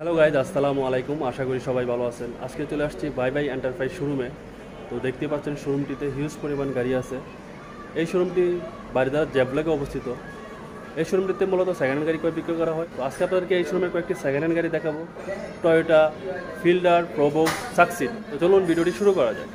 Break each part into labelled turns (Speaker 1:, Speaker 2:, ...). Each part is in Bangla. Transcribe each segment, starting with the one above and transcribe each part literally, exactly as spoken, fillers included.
Speaker 1: হ্যালো গাইজ, আসসালামু আলাইকুম। আশা করি সবাই ভালো আছেন। আজকে চলে আসছি বাই বাই এন্টারপ্রাইজ শোরুমে। তো দেখতে পাচ্ছেন শোরুমটিতে হিউজ পরিমাণ গাড়ি আছে। এই শোরুমটি বারিধারা জেবলাকে অবস্থিত। এই শোরুমটিতে মূলত সেকেন্ড হ্যান্ড গাড়ি কয় বিক্রি করা হয়। তো আজকে আপনাদেরকে এই শোরুমের কয়েকটি সেকেন্ড হ্যান্ড গাড়ি দেখাবো, টয়োটা, ফিল্ডার, প্রোবক্স, সাকসিড। তো চলুন ভিডিওটি শুরু করা যায়।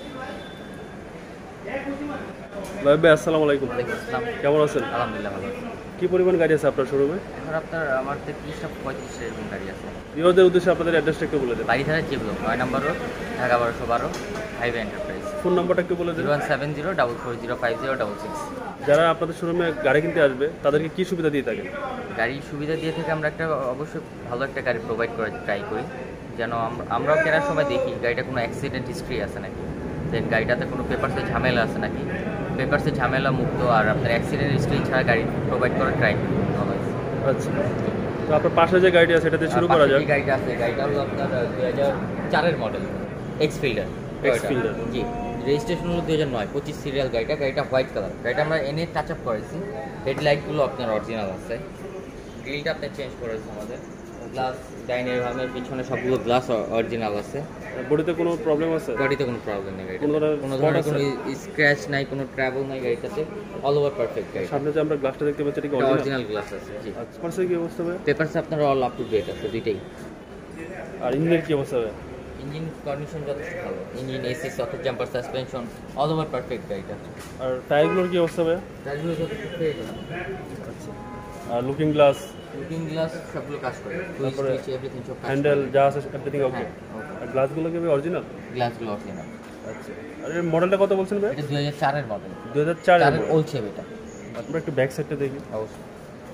Speaker 1: ভাই ভাই আসসালামু আলাইকুম। কেমন আছেন?
Speaker 2: আলহামদুলিল্লাহ ভালো আছি।
Speaker 1: কি পরিমাণ গাড়ি আছে আপনার শোরুমে?
Speaker 2: এখন আপনার আমার তেত্রিশটা পঁয়ত্রিশ এরকম গাড়ি আছে।
Speaker 1: ভিউয়ারদের উদ্দেশ্যে আপনাদের অ্যাড্রেসটা একটু বলে দেন।
Speaker 2: বাড়িধারা যেগুলো নয় নম্বর রোড, ঢাকা বারোশো বারো, হাইওয়ে এন্টারপ্রাইজ।
Speaker 1: ফোন নাম্বারটা একটু বলে দেন।
Speaker 2: Zero one seven zero double four zero five zero double six.
Speaker 1: যারা আপনাদের শোরুমে গাড়ি কিনতে আসবে তাদেরকে কি সুবিধা দিয়ে থাকেন?
Speaker 2: গাড়ির সুবিধা দিয়ে থেকে আমরা একটা অবশ্যই ভালো একটা গাড়ি প্রোভাইড করার ট্রাই করি, যেন আমরাও কেনার সময় দেখি গাড়িটা কোনো অ্যাক্সিডেন্ট হিস্ট্রি আছে নাকি, দেন গাড়িটাতে কোনো পেপারসের ঝামেলা আছে নাকি, পেপারসের ঝামেলা মুক্ত আর আপনার অ্যাক্সিডেন্ট হিস্ট্রি ছাড়া গাড়ি প্রোভাইড করার ট্রাই করি।
Speaker 1: আচ্ছা, তো আপনার পাশে যে গাড়িটা আছে সেটাতে শুরু করা যাক।
Speaker 2: গাড়িটা আছে, গাড়িটা হলো আপনার দুই হাজার চারের model X Fielder.
Speaker 1: X Fielder
Speaker 2: জি, রেজিস্ট্রেশন হলো দুই হাজার নয়, পঁচিশ সিরিয়াল গাড়িটা। গাড়িটা হোয়াইট কালার। গাড়িটা আমরা এনে টাচ আপ করেছি। হেডলাইটগুলো আপনার অরিজিনাল আছে, গ্রিলটা আপনার চেঞ্জ করেছে আমাদের, গ্লাস ডাইনের ভামের পিছনে সবগুলো গ্লাস অরিজিনাল আছে।
Speaker 1: বডিতে কোনো প্রবলেম আছে?
Speaker 2: বডিতে কোনো প্রবলেম নেই, গাড়িটা
Speaker 1: কোনো ধরনের
Speaker 2: কোনো ধরনের কোনো স্ক্র্যাচ নাই, কোনো ট্রাভেল নাই গাড়িটাতে, অল ওভার পারফেক্ট গাড়ি।
Speaker 1: সামনে যে আমরা গ্লাসটা দেখতে পাচ্ছি এটা কি
Speaker 2: অরিজিনাল গ্লাস আছে? জি।
Speaker 1: আচ্ছা, পার্সের কি অবস্থা হবে?
Speaker 2: পেপারস আপনার অল আপ টু ডেট আছে দুইটাই।
Speaker 1: আর ইঞ্জিনের কি অবস্থা হবে?
Speaker 2: ইঞ্জিন কন্ডিশন যথেষ্ট ভালো। Engine, AC, socket, jumper, suspension all over perfect গাড়িটা।
Speaker 1: আর টায়ারগুলোর কি অবস্থা হবে?
Speaker 2: টায়ারগুলো যথেষ্ট ফ্রেশ আছে।
Speaker 1: আচ্ছা, আর লুকিং গ্লাস,
Speaker 2: লুকিং গ্লাস সবগুলো কাজ করে,
Speaker 1: তারপরে
Speaker 2: এভরিথিং সব কাজ করে।
Speaker 1: হ্যান্ডেল যা আছে এভরিথিং ওকে।
Speaker 2: ওকে।
Speaker 1: আর গ্লাসগুলো কি অরিজিনাল?
Speaker 2: গ্লাসগুলো অরিজিনাল।
Speaker 1: আচ্ছা, আর এর মডেলটা কত বলছেন ভাই?
Speaker 2: এটা দুই হাজার চারের মডেল।
Speaker 1: দুই হাজার চারের
Speaker 2: চারের ওল্ড শেপ এটা।
Speaker 1: আমরা একটু ব্যাক সাইডটা দেখি।
Speaker 2: অবশ্যই।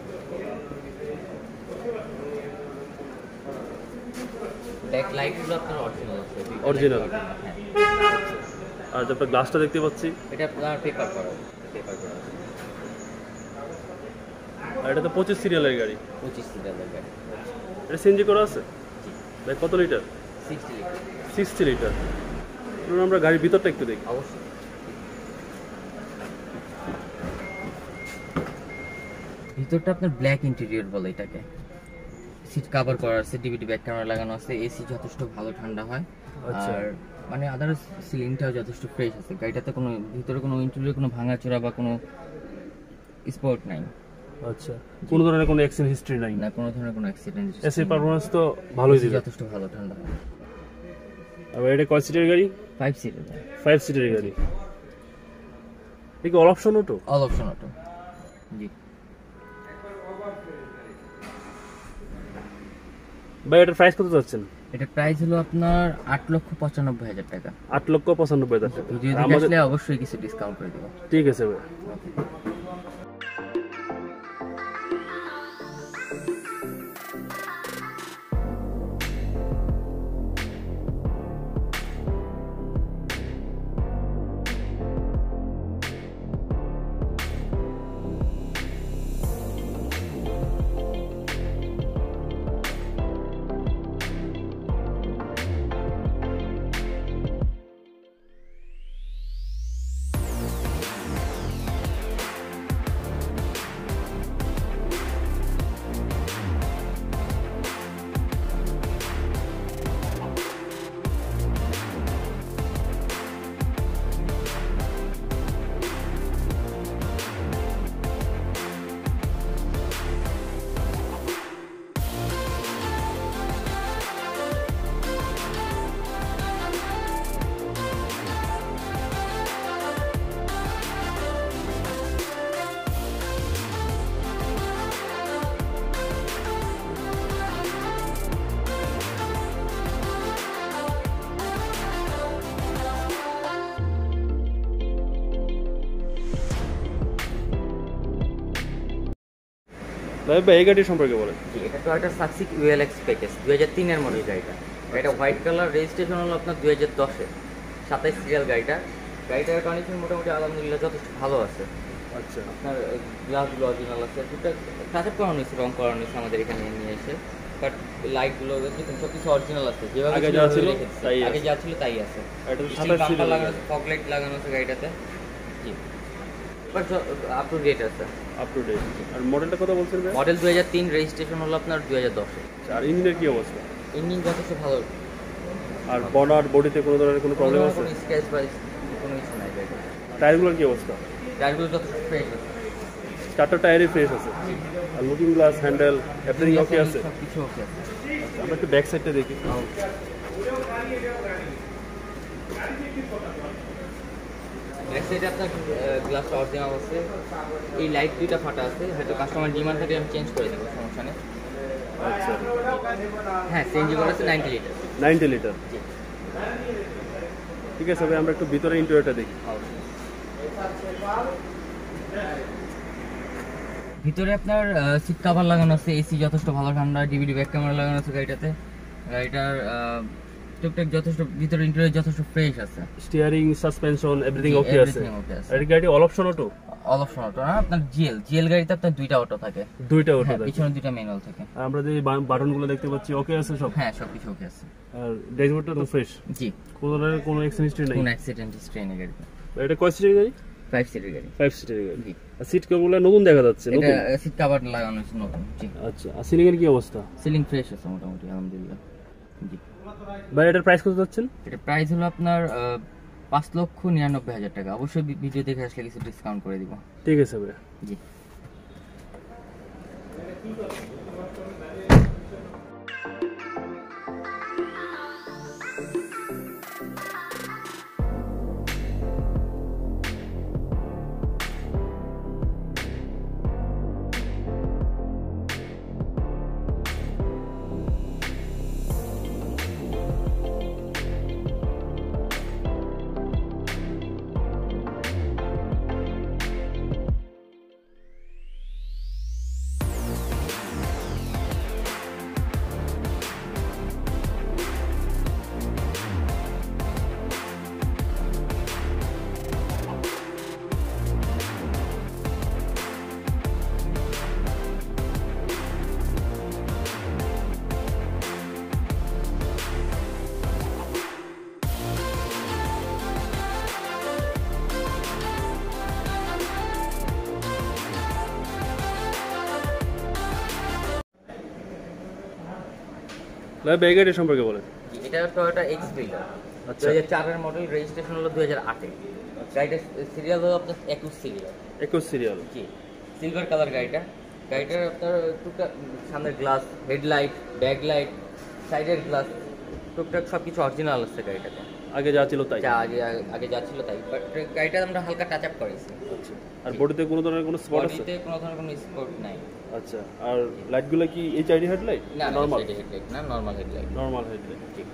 Speaker 2: ব্যাক লাইটগুলো আপনার অরিজিনাল আছে।
Speaker 1: অরিজিনাল।
Speaker 2: হ্যাঁ।
Speaker 1: আর যে আপনার গ্লাসটা দেখতে পাচ্ছি
Speaker 2: এটা আপনার পেপার করা, পেপার করা আছে।
Speaker 1: আর এটা তো পঁচিশ সিরিয়ালের গাড়ি।
Speaker 2: পঁচিশ সিরিয়ালের গাড়ি।
Speaker 1: এটা সিএনজি করা আছে?
Speaker 2: জি।
Speaker 1: ভাই কত litre?
Speaker 2: Sixty litre.
Speaker 1: Sixty litre. ধরুন আমরা গাড়ির ভিতরটা একটু দেখি।
Speaker 2: অবশ্যই। ভিতরটা আপনার ব্ল্যাক ইন্টেরিয়র বলে এটাকে। সিট কভার করা আছে, ডিভিডি ব্যাক ক্যামেরা লাগানো আছে, এসি যথেষ্ট ভালো ঠান্ডা হয়।
Speaker 1: আচ্ছা।
Speaker 2: আর মানে আদার্স সিলিংটাও যথেষ্ট ফ্রেশ আছে। গাড়িটাতে কোনো ভিতরে কোনো ইন্টেরিয়র কোনো ভাঙাচোরা বা কোনো স্পট নাই।
Speaker 1: আচ্ছা, কোনো ধরনের কোনো অ্যাক্সিডেন্ট হিস্ট্রি নাই?
Speaker 2: না, কোনো ধরনের কোনো অ্যাক্সিডেন্ট।
Speaker 1: এসি পারফরম্যান্স তো ভালোই দিবে,
Speaker 2: যথেষ্ট ভালো ঠান্ডা হয়।
Speaker 1: আর এটা কয় সিটের গাড়ি?
Speaker 2: ফাইভ সিটের।
Speaker 1: ফাইভ সিটের গাড়ি। এই কি all option auto?
Speaker 2: All option auto. জি।
Speaker 1: ভাই এটার প্রাইস কত যাচ্ছেন?
Speaker 2: এটার প্রাইস হলো আপনার আট লক্ষ পঁচানব্বই হাজার টাকা।
Speaker 1: আট লক্ষ পঁচানব্বই হাজার টাকা।
Speaker 2: ভিডিও দেখে আসলে অবশ্যই কিছু ডিসকাউন্ট করে দেবো।
Speaker 1: ঠিক আছে ভাই।
Speaker 2: ওকে।
Speaker 1: ভাই ভাই এই গাড়ি সম্পর্কে বলেন।
Speaker 2: জি, এটা টয়োটা সাকসিড ইউএলএক্স প্যাকেজ দুই হাজার তিনের মডেল গাড়িটা। এটা হোয়াইট কালার, রেজিস্ট্রেশন হলো আপনার দুই হাজার দশে, সাতাইশ সিরিয়াল গাড়িটা। গাড়িটার কন্ডিশন মোটামুটি আলহামদুলিল্লাহ যথেষ্ট ভালো আছে।
Speaker 1: আচ্ছা,
Speaker 2: আপনার গ্লাসগুলো অরিজিনাল আছে, দুটো টাচ আপ করানো হয়েছে, রং করানো হয়েছে আমাদের এখানে নিয়ে এসে। বাট লাইটগুলো সব কিছু অরিজিনাল আছে, যেভাবে
Speaker 1: আগে যা ছিল তাই
Speaker 2: আগে যা ছিল তাই আছে।
Speaker 1: এটা তো
Speaker 2: স্টিল
Speaker 1: সাতাশ
Speaker 2: বাম্পার
Speaker 1: সিরিয়াল
Speaker 2: লাগানো আছে, ফগ লাইট লাগানো আছে গাড়িটাতে। জি। বাট আপ টু ডেট আছে।
Speaker 1: Up to date. আর মডেলটা কথা বলছেন ভাই?
Speaker 2: মডেল দুই হাজার তিন, রেজিস্ট্রেশন হলো আপনার দুই হাজার দশে।
Speaker 1: আর ইঞ্জিনের কি অবস্থা?
Speaker 2: ইঞ্জিন যথেষ্ট ভালো।
Speaker 1: আর বনার বডিতে কোনো ধরনের কোনো প্রবলেম আছে?
Speaker 2: কোনো স্ক্র্যাচ বা কোনো কিছু নাই গাড়িতে।
Speaker 1: টায়ারগুলোর কি অবস্থা?
Speaker 2: টায়ারগুলো যথেষ্ট ফ্রেশ আছে।
Speaker 1: চারটা টায়ারই ফ্রেশ আছে। আর looking glass, handle, everything okay আছে?
Speaker 2: সব কিছু ওকে আছে।
Speaker 1: আচ্ছা, আমরা একটু ব্যাক সাইডটা দেখি।
Speaker 2: ব্যাক সাইডে আপনার গ্লাসটা অরিজিনাল আছে। এই লাইট দুইটা ফাটা আছে, হয়তো কাস্টমার ডিমান্ড থাকে আমি চেঞ্জ করে দেবো, সমস্যা নেই।
Speaker 1: আচ্ছা,
Speaker 2: হ্যাঁ সিএনজি করা আছে নাইনটি লিটার।
Speaker 1: Ninety litre.
Speaker 2: জি
Speaker 1: ঠিক আছে ভাই, আমরা একটু ভিতরে ইন্টেরিয়রটা দেখি।
Speaker 2: ভিতরে আপনার সিট কভার লাগানো আছে, এসি যথেষ্ট ভালো ঠান্ডা, ডিভিডি ব্যাক ক্যামেরা লাগানো আছে গাড়িটাতে। গাড়িটার টুকটাক যথেষ্ট ভিতরে ইন্টেরিয়র যথেষ্ট ফ্রেশ আছে।
Speaker 1: স্টিয়ারিং, সাসপেনশন এভরিথিং ওকে আছে?
Speaker 2: এভরিথিং ওকে আছে।
Speaker 1: আর এই গাড়ি all option auto?
Speaker 2: All option auto না, আপনার জিএল জিএল গাড়িতে আপনার দুইটা অটো থাকে।
Speaker 1: দুইটা অটো
Speaker 2: হ্যাঁ,
Speaker 1: থাকে?
Speaker 2: পিছনে দুইটা ম্যানুয়াল থাকে।
Speaker 1: আর আমরা যে বাটনগুলো দেখতে পাচ্ছি ওকে আছে সব?
Speaker 2: হ্যাঁ সব কিছু ওকে আছে।
Speaker 1: আর ড্যাশবোর্ডটা তো ফ্রেশ?
Speaker 2: জি,
Speaker 1: কোনো ধরনের কোনো অ্যাক্সিডেন্ট হিস্ট্রি নাই?
Speaker 2: কোনো অ্যাক্সিডেন্ট হিস্ট্রি নেই গাড়িতে।
Speaker 1: এটা কয় সিটের গাড়ি?
Speaker 2: ফাইভ সিটের গাড়ি।
Speaker 1: ফাইভ সিটের গাড়ি।
Speaker 2: জি।
Speaker 1: আর সিট কভারগুলো নতুন দেখা যাচ্ছে?
Speaker 2: এটা
Speaker 1: নতুন?
Speaker 2: সিট কভার লাগানো আছে নতুন। জি।
Speaker 1: আচ্ছা, আর সিলিং এর কি অবস্থা?
Speaker 2: সিলিং ফ্রেশ আছে মোটামুটি আলহামদুলিল্লাহ। জি।
Speaker 1: ভাই এটার প্রাইস কত যাচ্ছেন?
Speaker 2: এটা প্রাইস হলো আপনার আহ, পাঁচ লক্ষ নিরানব্বই হাজার টাকা। অবশ্যই ভি- ভিডিও দেখে আসলে কিছু ডিসকাউন্ট করে দিব।
Speaker 1: ঠিক আছে ভাই।
Speaker 2: জি।
Speaker 1: ভাই এই গাড়ি সম্পর্কে বলেন।
Speaker 2: জি, এটা টয়োটা এক্স বিল্ডার।
Speaker 1: আচ্ছা।
Speaker 2: দুই হাজার চারের মডেল, রেজিস্ট্রেশন হলো দুই হাজার আটে। গাড়িটার সিরিয়াল হলো আপনার একুশ সিরিয়াল।
Speaker 1: একুশ সিরিয়াল?
Speaker 2: জি, সিলভার কালার গাড়িটা। গাড়িটার আপনার টুকটাক সামনের গ্লাস, হেডলাইট, ব্যাক লাইট, সাইডের গ্লাস টুকটাক সব কিছু অরিজিনাল আছে গাড়িটাতে।
Speaker 1: আগে যা ছিল তাই?
Speaker 2: যা আগে আগে যা ছিল তাই, বাট গাড়িটা আমরা হালকা টাচ আপ করেছি।
Speaker 1: আচ্ছা। আর বডিতে কোনো ধরনের কোনো স্পট আছে?
Speaker 2: বডিতে কোনো ধরনের কোনো স্পট নাই।
Speaker 1: আচ্ছা। আর লাইটগুলো কি এইচআইডি হেডলাইট?
Speaker 2: না না,
Speaker 1: নরমাল?
Speaker 2: হেডলাইট না, নরমাল হেডলাইট।
Speaker 1: Normal headlight. ঠিক।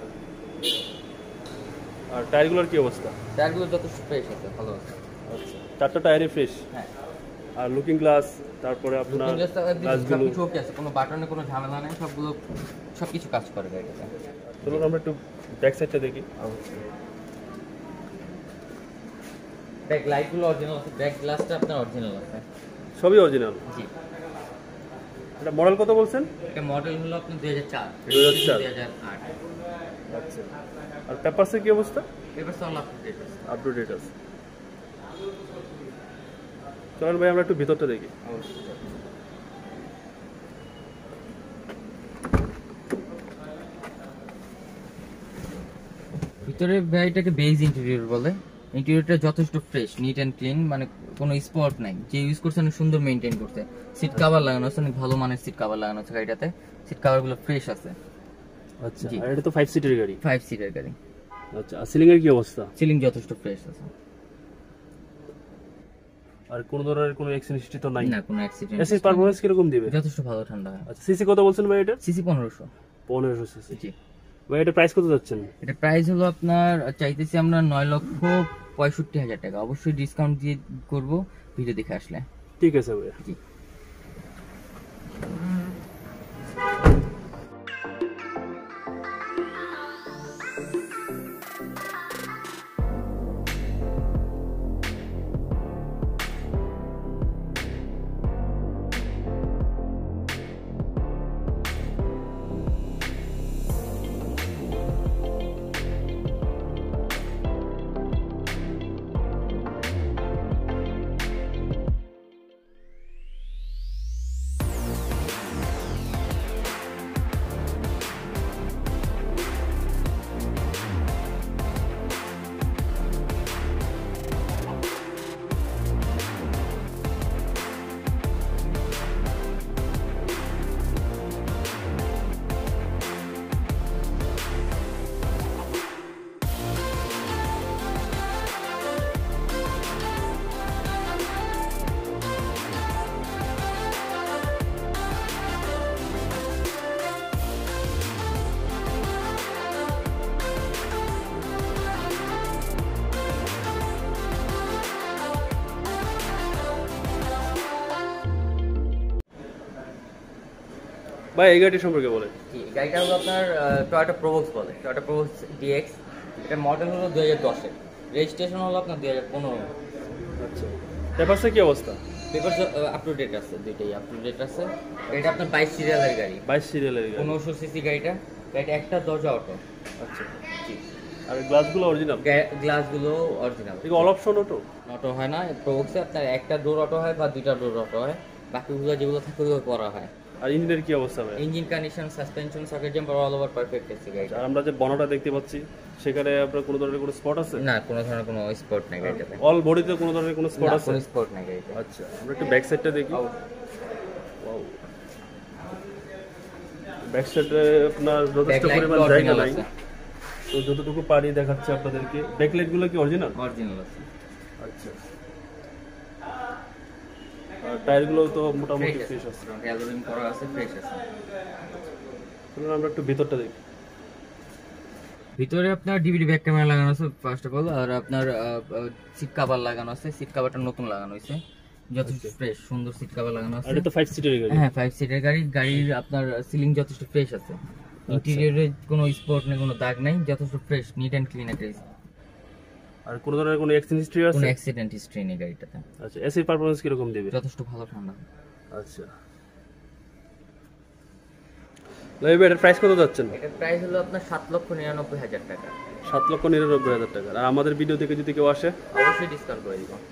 Speaker 1: আর টায়ারগুলোর কি অবস্থা?
Speaker 2: টায়ারগুলো যথেষ্ট ফ্রেশ আছে, ভালো আছে।
Speaker 1: আচ্ছা, চারটা টায়ারই ফ্রেশ?
Speaker 2: হ্যাঁ।
Speaker 1: আর লুকিং গ্লাস, তারপরে আপনার
Speaker 2: লুকিং গ্লাসটা একদম
Speaker 1: গ্লাসগুলো?
Speaker 2: সবকিছু ওকে আছে, কোনো বাটনে কোনো ঝামেলা নেই, সবগুলো সবকিছু কাজ করে গাড়িটাতে।
Speaker 1: চলুন আমরা একটু ব্যাক সাইডটা দেখি।
Speaker 2: ব্যাক লাইটগুলো অরিজিনাল আছে, ব্যাক গ্লাসটা আপনার অরিজিনাল আছে।
Speaker 1: সবই অরিজিনাল?
Speaker 2: জি।
Speaker 1: এটা মডেল কত বলছেন?
Speaker 2: এটা মডেল হলো আপনার দুই হাজার চার,
Speaker 1: দুই হাজার চার।
Speaker 2: দুই হাজার আট।
Speaker 1: আচ্ছা। আর পেপারসের কি অবস্থা?
Speaker 2: Papers all up to date আছে।
Speaker 1: আপ টু ডেট আছে। চলুন ভাই আমরা একটু ভিতরটা দেখি।
Speaker 2: অবশ্যই। ভিতরে গাড়িটাকে বেজ ইন্টেরিয়র বলে। ইন্টেরিয়রটা যথেষ্ট ফ্রেশ, নিট অ্যান্ড ক্লিন, মানে কোনো স্পট নাই। যে ইউজ করছে অনেক সুন্দর মেনটেন করছে। সিট কভার লাগানো আছে, অনেক ভালো মানের সিট কভার লাগানো আছে গাড়িটাতে। সিট কভারগুলো ফ্রেশ আছে।
Speaker 1: আচ্ছা।
Speaker 2: জি।
Speaker 1: আর এটা তো ফাইভ সিটের গাড়ি?
Speaker 2: ফাইভ সিটের গাড়ি।
Speaker 1: আচ্ছা। আর সিলিং এর কি অবস্থা?
Speaker 2: সিলিং যথেষ্ট ফ্রেশ আছে।
Speaker 1: আর কোনো ধরনের কোনো অ্যাক্সিডেন্ট হিস্ট্রি তো নাই?
Speaker 2: না, কোনো অ্যাক্সিডেন্ট।
Speaker 1: এসির পারফরম্যান্স কিরকম দিবে?
Speaker 2: যথেষ্ট ভালো ঠান্ডা হয়।
Speaker 1: আচ্ছা। সিসি কত বলছেন ভাই এটা?
Speaker 2: সিসি পনেরোশো।
Speaker 1: পনেরোশো সিসি।
Speaker 2: জি।
Speaker 1: ভাই এটা প্রাইস কত যাচ্ছেন?
Speaker 2: এটা প্রাইস হলো আপনার চাইতেছি আমরা নয় লক্ষ পঁয়ষট্টি হাজার টাকা। অবশ্যই ডিসকাউন্ট দিয়ে করবো ভিডিও দেখে আসলে।
Speaker 1: ঠিক আছে ভাই।
Speaker 2: জি।
Speaker 1: ভাই এই গাড়ি সম্পর্কে বলেন।
Speaker 2: জি, গাড়িটা হলো আপনার টয়োটা প্রোবক্স বলে, টয়োটা প্রোবক্স ডিএক্স। এটা মডেল হলো দুই হাজার দশের, রেজিস্ট্রেশন হলো আপনার দুই হাজার পনেরো।
Speaker 1: আচ্ছা, পেপারসের কি অবস্থা?
Speaker 2: পেপার আপ টু ডেট আছে, দুইটাই আপ টু ডেট আছে। এটা আপনার বাইশ সিরিয়ালের গাড়ি,
Speaker 1: বাইশ সিরিয়ালের গাড়ি,
Speaker 2: পনেরোশো সিসি গাড়িটা। গাড়িটা একটা দরজা অটো।
Speaker 1: আচ্ছা,
Speaker 2: জি,
Speaker 1: আর গ্লাসগুলো অরিজিনাল?
Speaker 2: গ্লাসগুলো অরিজিনাল।
Speaker 1: এগুলো অল অপশন অটো?
Speaker 2: অটো হয় না প্রোবক্সে, আপনার একটা ডোর অটো হয় বা দুইটা ডোর অটো হয়, বাকিগুলো যেগুলো থাকে ওগুলো করা হয়।
Speaker 1: আর ইঞ্জিনের কি অবস্থা ভাই?
Speaker 2: Engine condition, suspension, socket jumper all over perfect আছে গাড়িটা।
Speaker 1: আর আমরা যে বনটা দেখতে পাচ্ছি সেখানে আপনার কোনো ধরনের কোনো স্পট আছে?
Speaker 2: না, কোনো ধরনের কোনো স্পট নাই গাড়িটাতে।
Speaker 1: অল বডিতে কোনো ধরনের কোনো স্পট
Speaker 2: না,
Speaker 1: আছে?
Speaker 2: কোনো স্পট নাই গাড়িতে।
Speaker 1: আচ্ছা, আমরা একটু ব্যাক সাইডটা দেখি।
Speaker 2: আও,
Speaker 1: ওয়াও, ব্যাক সাইডে আপনার যথেষ্ট
Speaker 2: Backlight
Speaker 1: পরিমাণ
Speaker 2: তো
Speaker 1: জায়গা
Speaker 2: original
Speaker 1: নাই,
Speaker 2: আছে।
Speaker 1: তো যতটুকু পারি দেখাচ্ছে আপনাদেরকে। ব্যাকলাইটগুলো কি অরিজিনাল?
Speaker 2: অরিজিনাল আছে।
Speaker 1: আচ্ছা, আর টায়ারগুলো তো মোটামুটি
Speaker 2: ফ্রেশ
Speaker 1: ফ্রেশ
Speaker 2: আছে,
Speaker 1: আছে।
Speaker 2: অ্যালুমিনিয়াম করা আছে, ফ্রেশ আছে।
Speaker 1: চলুন আমরা একটু ভিতরটা দেখি।
Speaker 2: ভিতরে আপনার ডিভিডি ব্যাক ক্যামেরা লাগানো আছে ফার্স্ট অফ অল, আর আপনার সিট কভার লাগানো আছে। সিট কভারটা নতুন লাগানো হয়েছে, যথেষ্ট ফ্রেশ, সুন্দর সিট কভার লাগানো আছে।
Speaker 1: আর এটা তো ফাইভ সিটের গাড়ি?
Speaker 2: হ্যাঁ, ফাইভ সিটের গাড়ি। গাড়ির আপনার সিলিং যথেষ্ট ফ্রেশ আছে, ইন্টেরিয়রে কোনো স্পট নেই, কোনো দাগ নাই, যথেষ্ট ফ্রেশ, নিট অ্যান্ড ক্লিন একটা।
Speaker 1: আর কোনো ধরনের কোনো অ্যাক্সিডেন্ট হিস্ট্রি আছে?
Speaker 2: কোনো অ্যাক্সিডেন্ট হিস্ট্রি নেই গাড়িটাতে।
Speaker 1: আচ্ছা, এসির পারফরম্যান্স কি রকম দেবে?
Speaker 2: যথেষ্ট ভালো, ঠান্ডা।
Speaker 1: আচ্ছা, লাইভ এর প্রাইস কত যাচ্ছেন?
Speaker 2: এটার প্রাইস হলো আপনার সাত লক্ষ নিরানব্বই হাজার টাকা।
Speaker 1: সাত লক্ষ নিরানব্বই হাজার টাকা। আর আমাদের ভিডিও থেকে যদি কেউ আসে?
Speaker 2: অবশ্যই ডিসকাউন্ট করে দিব।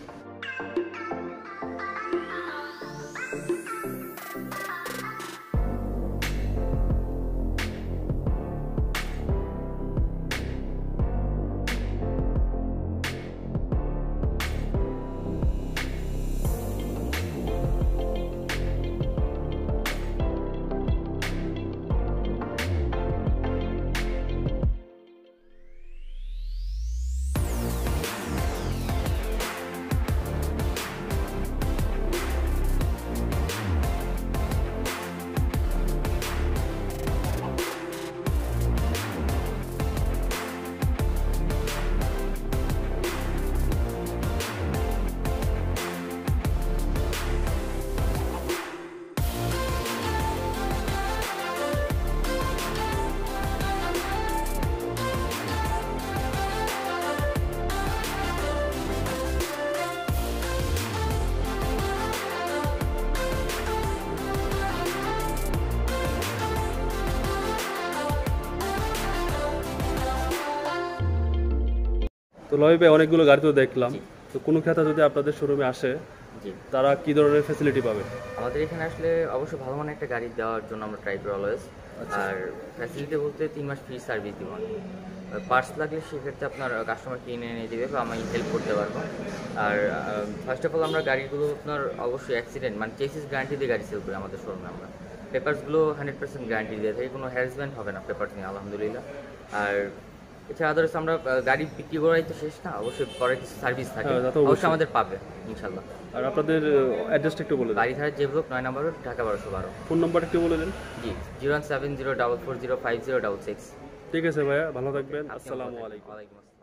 Speaker 1: তো লাইভে অনেকগুলো গাড়ি তো দেখলাম,
Speaker 2: জি।
Speaker 1: তো কোনো ক্রেতা যদি আপনাদের শোরুমে আসে
Speaker 2: জি,
Speaker 1: তারা কি ধরনের ফ্যাসিলিটি পাবে?
Speaker 2: আমাদের এখানে আসলে অবশ্যই ভালো মানের একটা গাড়ি দেওয়ার জন্য আমরা ট্রাই করি অলওয়েজ। আর ফ্যাসিলিটি বলতে তিন মাস ফ্রি সার্ভিস দিব। পার্টস লাগলে সেক্ষেত্রে আপনার কাস্টমার কিনে এনে দেবে বা আমি হেল্প করতে পারবো। আর ফার্স্ট অফ অল আমরা গাড়িগুলো আপনার অবশ্যই অ্যাক্সিডেন্ট মানে চেসিস গ্যারান্টি দিয়ে গাড়ি সেল করি আমাদের শোরুমে। আমরা পেপারসগুলো হান্ড্রেড পার্সেন্ট গ্যারান্টি দিয়ে থাকি, কোনো হ্যারাসমেন্ট হবে না পেপারস নিয়ে, আলহামদুলিল্লাহ। আর এছাড়া আদার্স আমরা আহ, গাড়ি বিক্রি করাই তো শেষ না, অবশ্যই পরে কিছু সার্ভিস থাকে,
Speaker 1: হ্যাঁ, তা তো অবশ্যই।
Speaker 2: অবশ্যই আমাদের পাবে ইনশাল্লাহ।
Speaker 1: আর আপনাদের অ্যাড্রেসটা একটু বলে দিন।
Speaker 2: গাড়ি ধারা যে ব্লক নয় নম্বর রোড, ঢাকা বারোশো বারো।
Speaker 1: ফোন নাম্বারটা একটু বলে দিন।
Speaker 2: জি, zero one seven zero double four zero five zero double six.
Speaker 1: ঠিক আছে ভাইয়া, ভালো থাকবেন। আসসালামু আলাইকুম।
Speaker 2: ওয়ালাইকুম আসসালাম।